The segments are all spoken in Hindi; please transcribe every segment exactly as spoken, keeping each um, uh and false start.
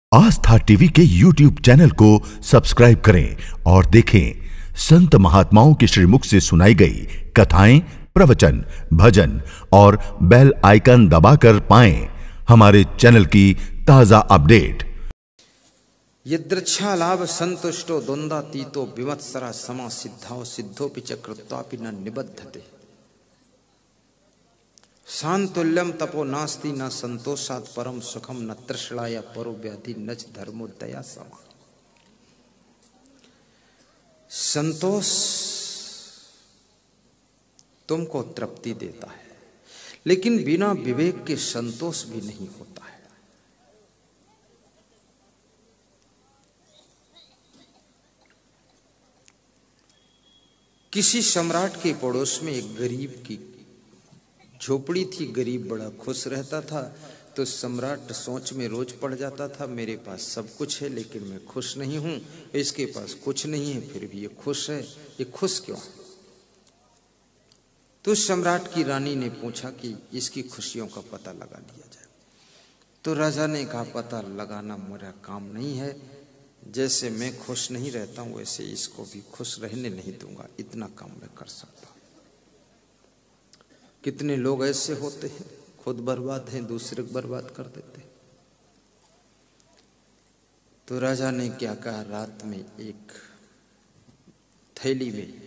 आस्था टीवी के यूट्यूब चैनल को सब्सक्राइब करें और देखें संत महात्माओं के श्रीमुख से सुनाई गई कथाएं, प्रवचन, भजन और बेल आइकन दबाकर पाएं हमारे चैनल की ताजा अपडेट। यदृच्छा लाभ संतुष्टो द्वंद्वातीतो विमत्सरा समा सिद्धाओ सिद्धो पिचकृत्वापि न निबद्धते शांतुल्यम तपो नास्ति न संतोषात् परम सुखम न तृष्णाया परो व्याधि नच धर्मोदया समा। संतोष तुमको तृप्ति देता है, लेकिन बिना विवेक के संतोष भी नहीं होता है। किसी सम्राट के पड़ोस में एक गरीब की झोपड़ी थी। गरीब बड़ा खुश रहता था, तो सम्राट सोच में रोज पड़ जाता था, मेरे पास सब कुछ है लेकिन मैं खुश नहीं हूं। इसके पास कुछ नहीं है फिर भी ये खुश है, ये खुश क्यों है? तो सम्राट की रानी ने पूछा कि इसकी खुशियों का पता लगा लिया जाए। तो राजा ने कहा, पता लगाना मेरा काम नहीं है, जैसे मैं खुश नहीं रहता हूं वैसे इसको भी खुश रहने नहीं दूंगा, इतना काम मैं कर सकता हूं। कितने लोग ऐसे होते हैं, खुद बर्बाद हैं, दूसरे को बर्बाद कर देते हैं। तो राजा ने क्या कहा, रात में एक थैली में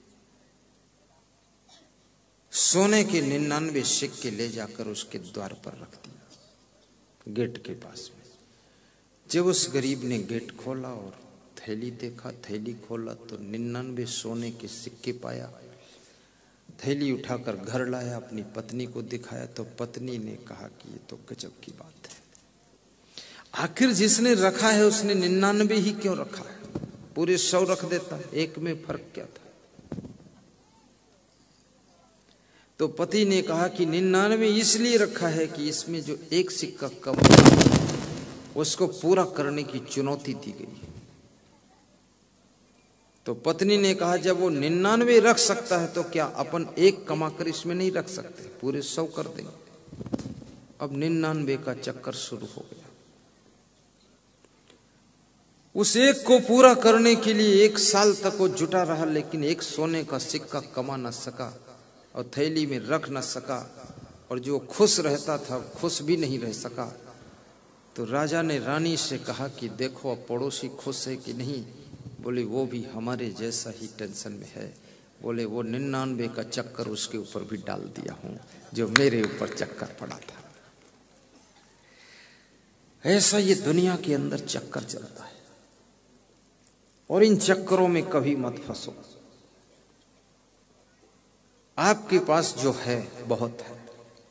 सोने के निन्यानवे सिक्के ले जाकर उसके द्वार पर रख दिया, गेट के पास में। जब उस गरीब ने गेट खोला और थैली देखा, थैली खोला तो निन्यानवे सोने के सिक्के पाया। थैली उठाकर घर लाया, अपनी पत्नी को दिखाया तो पत्नी ने कहा कि ये तो गजब की बात है, आखिर जिसने रखा है उसने निन्यानवे ही क्यों रखा है, पूरे सौ रख देता, एक में फर्क क्या था? तो पति ने कहा कि निन्यानवे इसलिए रखा है कि इसमें जो एक सिक्का कम उसको पूरा करने की चुनौती दी गई। तो पत्नी ने कहा, जब वो निन्यानवे रख सकता है तो क्या अपन एक कमाकर इसमें नहीं रख सकते, पूरे सौ कर देंगे। अब निन्यानवे का चक्कर शुरू हो गया। उस एक को पूरा करने के लिए एक साल तक वो जुटा रहा, लेकिन एक सोने का सिक्का कमा न सका और थैली में रख न सका, और जो खुश रहता था खुश भी नहीं रह सका। तो राजा ने रानी से कहा कि देखो अब पड़ोसी खुश है कि नहीं। बोले वो भी हमारे जैसा ही टेंशन में है। बोले वो निन्यानवे का चक्कर उसके ऊपर भी डाल दिया हूं जो मेरे ऊपर चक्कर पड़ा था। ऐसा ये दुनिया के अंदर चक्कर चलता है, और इन चक्करों में कभी मत फंसो। आपके पास जो है बहुत है,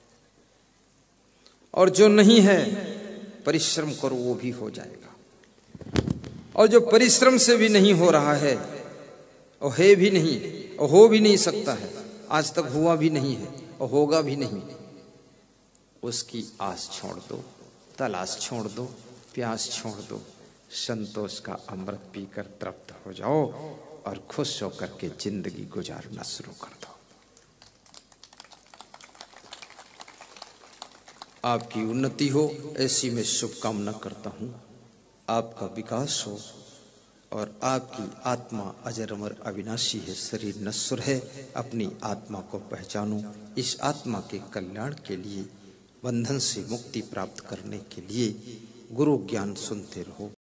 और जो नहीं है परिश्रम करो वो भी हो जाएगा। और जो परिश्रम से भी नहीं हो रहा है और है भी नहीं और हो भी नहीं सकता है, आज तक हुआ भी नहीं है और होगा भी नहीं, उसकी आस छोड़ दो, तलाश छोड़ दो, प्यास छोड़ दो, संतोष का अमृत पीकर तृप्त हो जाओ और खुश होकर के जिंदगी गुजारना शुरू कर दो। आपकी उन्नति हो ऐसी मैं शुभकामना करता हूं, आपका विकास हो, और आपकी आत्मा अजर अमर अविनाशी है, शरीर नश्वर है। अपनी आत्मा को पहचानो, इस आत्मा के कल्याण के लिए, बंधन से मुक्ति प्राप्त करने के लिए गुरु ज्ञान सुनते रहो।